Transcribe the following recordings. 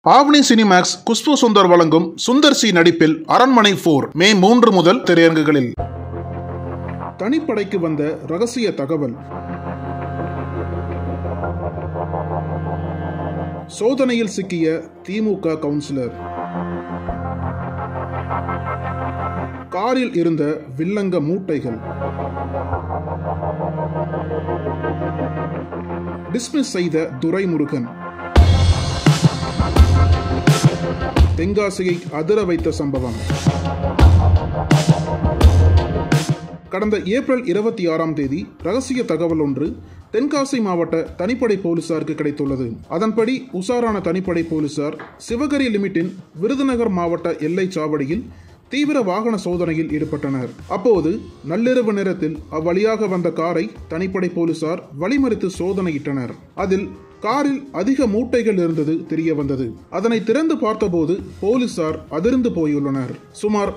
ஆவணி Cinemax Khushbu Sundar வழங்கும் Sundar C நடிப்பில் அரண்மனை 4 மே 3 முதல் திரையரங்குகளில். தனிப்படைக்கு வந்த ரகசிய தகவல். சோதனையில் சிக்கிய திமுக கவுன்சிலர். காரில் இருந்த வில்லங்க மூட்டைகள். டிஸ்மிஸ் செய்த துரைமுருகன். தென்காசியை அதிர வைத்த சம்பவம். கடந்த ஏப்ரல் 26ஆம் தேதி ரகசிய தகவல் ஒன்று தென்காசி மாவட்ட தனிப்படை போலீசாருக்கு கிடைத்துள்ளது. அதன்படி உஷாரான தனிப்படை போலீசார் சிவகிரி லிமிட்டின் விருதுநகர் மாவட்ட எல்லை சாவடியில் தீவிர வாகன சோதனையில் ஈடுபட்டனர். அப்போது நள்ளிரவு நேரத்தில் அவ்வழியாக வந்த காரை தனிப்படை போலீசார் வழிமறித்து சோதனையிட்டனர். அதில் காரில் அதிக மூட்டைகள் இருந்தது தெரிய வந்தது. அதனை திறந்து பார்த்தபோது போலீசார் அதிர்ந்து போயுள்ளனர். சுமார்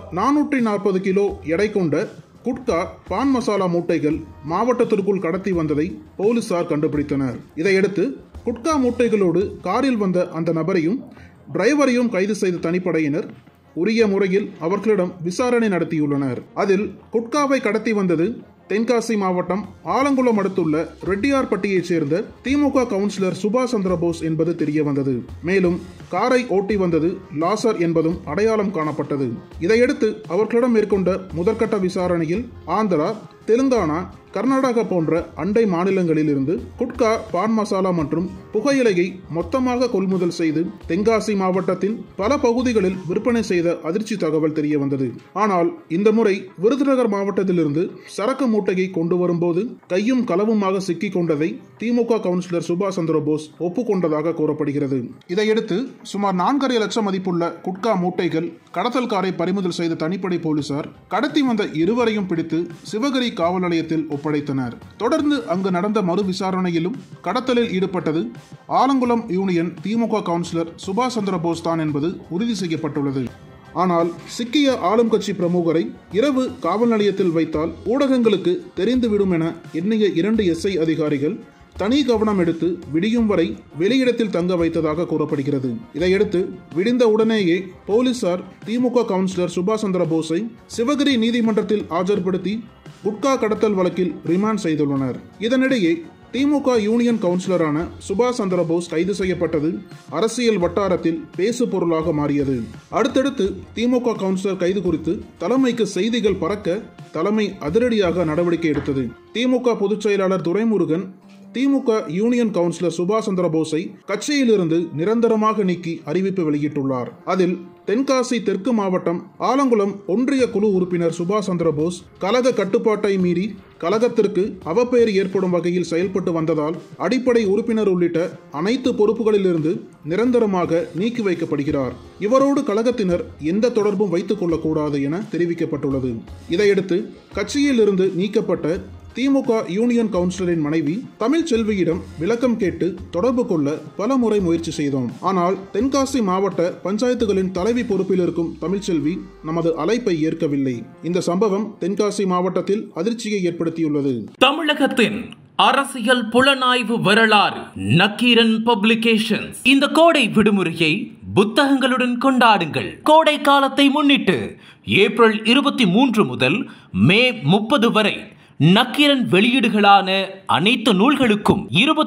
440 கிலோ எடை கொண்ட குட்கா, பான் மசாலா மூட்டைகள் மாவட்டத்திற்குள் கடத்தி வந்ததை போலீசார் கண்டுபிடித்தனர். இதையடுத்து குட்கா மூட்டைகளோடு காரில் வந்த அந்த நபரையும் டிரைவரையும் கைது செய்த தனிப்படையினர் உரிய முறையில் அவர்களிடம் விசாரணை நடத்தியுள்ளனர். அதில் குட்காவை கடத்தி வந்தது தென்காசி மாவட்டம் ஆலங்குளம் அடுத்துள்ள ரெட்டியார்பட்டியைச் சேர்ந்த திமுக கவுன்சிலர் சுபாஷ் சந்திர போஸ் என்பது தெரிய வந்தது. மேலும் காரை ஓட்டி வந்தது லாசர் என்பதும் அடையாளம் காணப்பட்டது. இதையடுத்து அவர்களிடம் மேற்கொண்ட முதற்கட்ட விசாரணையில் ஆந்திரா, தெலுங்கானா, கர்நாடகா போன்ற அண்டை மாநிலங்களில் இருந்து குட்கா, பான் மசாலா மற்றும் புகையிலையை மொத்தமாக கொள்முதல் செய்து தென்காசி மாவட்டத்தின் பல பகுதிகளில் விற்பனை செய்த அதிர்ச்சி தகவல் தெரிய வந்தது. ஆனால் இந்த முறை விருதுநகர் மாவட்டத்திலிருந்து சரக்கு மூட்டையை கொண்டு வரும்போது கையும் களவுமாக சிக்கிக் கொண்டதை திமுக கவுன்சிலர் சுபாஷ் சந்திர போஸ் ஒப்புக்கொண்டதாக கூறப்படுகிறது. இதையடுத்து சுமார் 4.5 லட்சம் மதிப்புள்ள குட்கா மூட்டைகள் கடத்தல் காரை பறிமுதல் செய்த தனிப்படை போலீசார் கடத்தி வந்த இருவரையும் பிடித்து சிவகிரி காவல் நிலையத்தில் ஒப்படைத்தனர். தொடர்ந்து அங்கு நடந்த மறு விசாரணையிலும் கடத்தலில் ஈடுபட்டது ஆலங்குளம் யூனியன் திமுக கவுன்சிலர் சுபாஷ் சந்திர போஸ் தான் என்பது உறுதி செய்யப்பட்டுள்ளது. ஆனால் சிக்கிய ஆளும் கட்சி பிரமுகரை இரவு காவல் நிலையத்தில் வைத்தால் ஊடகங்களுக்கு தெரிந்துவிடும் என எண்ணிய 2 SI அதிகாரிகள் தனி கவனம் எடுத்து விடியும் வரை வெளியிடத்தில் தங்க வைத்ததாக கூறப்படுகிறது. இதையடுத்து விடிந்த உடனேயே போலீசார் திமுக கவுன்சிலர் சுபாஷ் சந்திர போஸை சிவகிரி நீதிமன்றத்தில் ஆஜர்படுத்தி குட்கா கடத்தல் வழக்கில் ரிமாண்ட் செய்துள்ளனர். இதனிடையே திமுக யூனியன் கவுன்சிலரான சுபாஷ் சந்திர போஸ் கைது செய்யப்பட்டது அரசியல் வட்டாரத்தில் பேசு பொருளாக மாறியது. அடுத்தடுத்து திமுக கவுன்சிலர் கைது குறித்து தலைமைக்கு செய்திகள் பறக்க தலைமை அதிரடியாக நடவடிக்கை எடுத்தது. திமுக பொதுச் செயலாளர் துரைமுருகன் திமுக யூனியன் கவுன்சிலர் சுபாஷ் சந்திர போஸை கட்சியிலிருந்து நிரந்தரமாக நீக்கி அறிவிப்பு வெளியிட்டுள்ளார். அதில் தென்காசி தெற்கு மாவட்டம் ஆலங்குளம் ஒன்றிய குழு உறுப்பினர் சுபாஷ் சந்திர போஸ் கழக கட்டுப்பாட்டை மீறி கழகத்திற்கு அவப்பெயர் ஏற்படும் வகையில் செயல்பட்டு வந்ததால் அடிப்படை உறுப்பினர் உள்ளிட்ட அனைத்து பொறுப்புகளிலிருந்து நிரந்தரமாக நீக்கி வைக்கப்படுகிறார். இவரோடு கழகத்தினர் எந்த தொடர்பும் வைத்துக் கொள்ளக்கூடாது என தெரிவிக்கப்பட்டுள்ளது. இதையடுத்து கட்சியில் இருந்து நீக்கப்பட்ட திமுக யூனியன் கவுன்சிலரின் மனைவி தமிழ்ச்செல்வியிடம் விளக்கம் கேட்டு தொடர்பு கொள்ள பல முறை முயற்சி செய்தோம். ஆனால் தென்காசி மாவட்ட பஞ்சாயத்துகளின் தலைவி பொறுப்பில் இருக்கும் தமிழ்ச்செல்வி நமது அழைப்பை ஏற்கவில்லை. இந்த சம்பவம் தென்காசி மாவட்டத்தில் அதிர்ச்சியை ஏற்படுத்தியுள்ளது. தமிழகத்தின் அரசியல் புலனாய்வு வரலாறு நக்கீரன் பப்ளிகேஷன்ஸ். இந்த கோடை விடுமுறையை புத்தகங்களுடன் கொண்டாடுங்கள். கோடை காலத்தை முன்னிட்டு ஏப்ரல் 23 முதல் மே 30 வரை நக்கீரன் வெளியீடுகளான அனைத்து நூல்களுக்கும்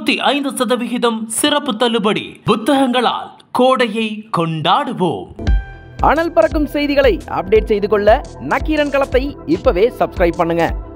25% சிறப்பு தள்ளுபடி. புத்தகங்களால் கோடையை கொண்டாடுவோம். அனல் பறக்கும் செய்திகளை அப்டேட் செய்து கொள்ள நக்கீரன் களத்தை இப்பவே சப்ஸ்கிரைப் பண்ணுங்க.